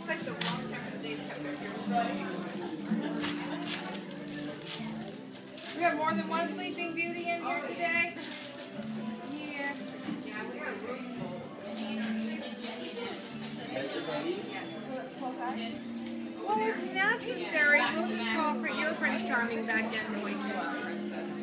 It's like the wrong time of the day to have their hair smelling. We have more than one Sleeping Beauty in here today? Yeah. Yeah, we got a room full. Well, if necessary, we'll just call for your Prince Charming back in to wake you up, Princess.